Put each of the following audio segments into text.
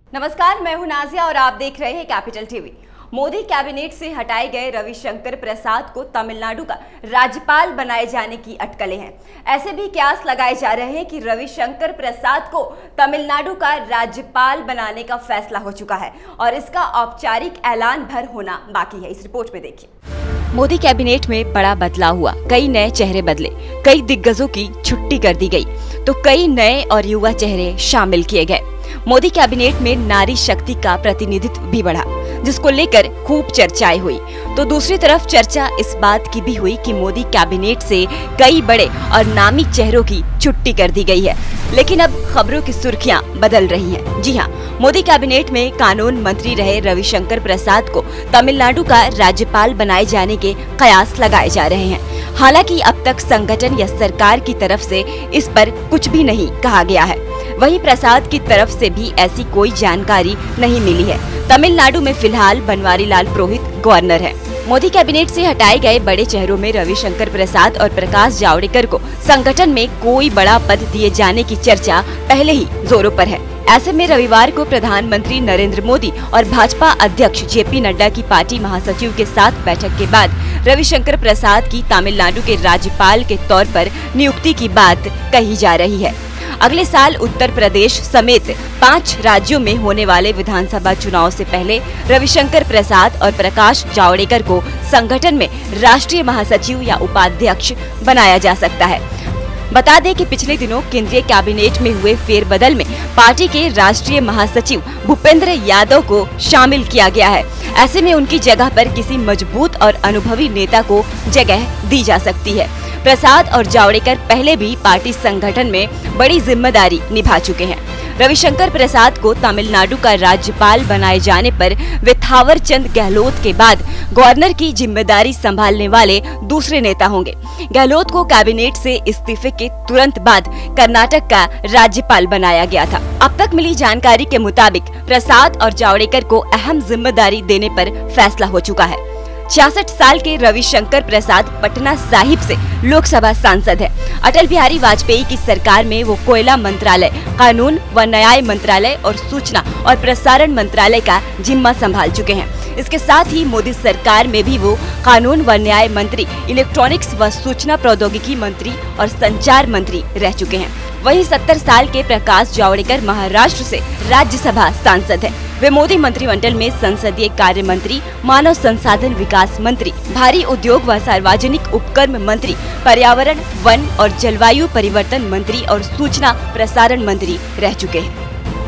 नमस्कार, मैं हूं नाजिया और आप देख रहे हैं कैपिटल टीवी। मोदी कैबिनेट से हटाए गए रविशंकर प्रसाद को तमिलनाडु का राज्यपाल बनाए जाने की अटकलें हैं। ऐसे भी कयास लगाए जा रहे हैं कि रविशंकर प्रसाद को तमिलनाडु का राज्यपाल बनाने का फैसला हो चुका है और इसका औपचारिक ऐलान भर होना बाकी है। इस रिपोर्ट में देखिए। मोदी कैबिनेट में बड़ा बदलाव हुआ, कई नए चेहरे बदले, कई दिग्गजों की छुट्टी कर दी गई, तो कई नए और युवा चेहरे शामिल किए गए। मोदी कैबिनेट में नारी शक्ति का प्रतिनिधित्व भी बढ़ा, जिसको लेकर खूब चर्चाएं हुई। तो दूसरी तरफ चर्चा इस बात की भी हुई कि मोदी कैबिनेट से कई बड़े और नामी चेहरों की छुट्टी कर दी गई है। लेकिन अब खबरों की सुर्खियां बदल रही हैं। जी हां, मोदी कैबिनेट में कानून मंत्री रहे रविशंकर प्रसाद को तमिलनाडु का राज्यपाल बनाए जाने के कयास लगाए जा रहे हैं। हालांकि अब तक संगठन या सरकार की तरफ से इस पर कुछ भी नहीं कहा गया है। वहीं प्रसाद की तरफ से भी ऐसी कोई जानकारी नहीं मिली है। तमिलनाडु में फिलहाल बनवारीलाल पुरोहित गवर्नर हैं। मोदी कैबिनेट से हटाए गए बड़े चेहरों में रविशंकर प्रसाद और प्रकाश जावड़ेकर को संगठन में कोई बड़ा पद दिए जाने की चर्चा पहले ही जोरों पर है। ऐसे में रविवार को प्रधानमंत्री नरेंद्र मोदी और भाजपा अध्यक्ष जेपी नड्डा की पार्टी महासचिव के साथ बैठक के बाद रविशंकर प्रसाद की तमिलनाडु के राज्यपाल के तौर पर नियुक्ति की बात कही जा रही है। अगले साल उत्तर प्रदेश समेत 5 राज्यों में होने वाले विधानसभा चुनाव से पहले रविशंकर प्रसाद और प्रकाश जावड़ेकर को संगठन में राष्ट्रीय महासचिव या उपाध्यक्ष बनाया जा सकता है। बता दें कि पिछले दिनों केंद्रीय कैबिनेट में हुए फेरबदल में पार्टी के राष्ट्रीय महासचिव भूपेंद्र यादव को शामिल किया गया है। ऐसे में उनकी जगह पर किसी मजबूत और अनुभवी नेता को जगह दी जा सकती है। प्रसाद और जावड़ेकर पहले भी पार्टी संगठन में बड़ी जिम्मेदारी निभा चुके हैं। रविशंकर प्रसाद को तमिलनाडु का राज्यपाल बनाए जाने पर वे थावर चंद गहलोत के बाद गवर्नर की जिम्मेदारी संभालने वाले दूसरे नेता होंगे। गहलोत को कैबिनेट से इस्तीफे के तुरंत बाद कर्नाटक का राज्यपाल बनाया गया था। अब तक मिली जानकारी के मुताबिक प्रसाद और जावड़ेकर को अहम जिम्मेदारी देने पर फैसला हो चुका है। 66 साल के रविशंकर प्रसाद पटना साहिब से लोकसभा सांसद है। अटल बिहारी वाजपेयी की सरकार में वो कोयला मंत्रालय, कानून व न्याय मंत्रालय और सूचना और प्रसारण मंत्रालय का जिम्मा संभाल चुके हैं। इसके साथ ही मोदी सरकार में भी वो कानून व न्याय मंत्री, इलेक्ट्रॉनिक्स व सूचना प्रौद्योगिकी मंत्री और संचार मंत्री रह चुके हैं। वहीं 70 साल के प्रकाश जावड़ेकर महाराष्ट्र से राज्यसभा सांसद है। वे मोदी मंत्रिमंडल में संसदीय कार्य मंत्री, मानव संसाधन विकास मंत्री, भारी उद्योग व सार्वजनिक उपक्रम मंत्री, पर्यावरण, वन और जलवायु परिवर्तन मंत्री और सूचना प्रसारण मंत्री रह चुके हैं।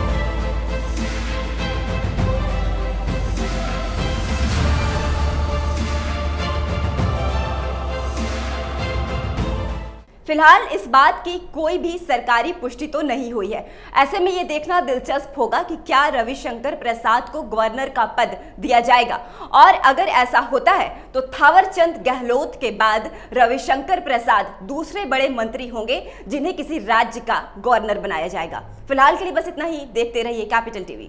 फिलहाल इस बात की कोई भी सरकारी पुष्टि तो नहीं हुई है। ऐसे में ये देखना दिलचस्प होगा कि क्या रविशंकर प्रसाद को गवर्नर का पद दिया जाएगा, और अगर ऐसा होता है तो थावर चंद गहलोत के बाद रविशंकर प्रसाद दूसरे बड़े मंत्री होंगे जिन्हें किसी राज्य का गवर्नर बनाया जाएगा। फिलहाल के लिए बस इतना ही। देखते रहिए कैपिटल टीवी।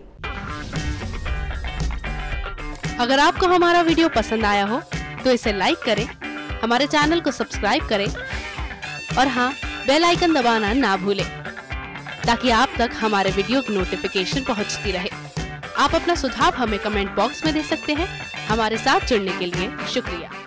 अगर आपको हमारा वीडियो पसंद आया हो तो इसे लाइक करें, हमारे चैनल को सब्सक्राइब करें और हाँ, बेल आइकन दबाना ना भूलें ताकि आप तक हमारे वीडियो की नोटिफिकेशन पहुंचती रहे। आप अपना सुझाव हमें कमेंट बॉक्स में दे सकते हैं। हमारे साथ जुड़ने के लिए शुक्रिया।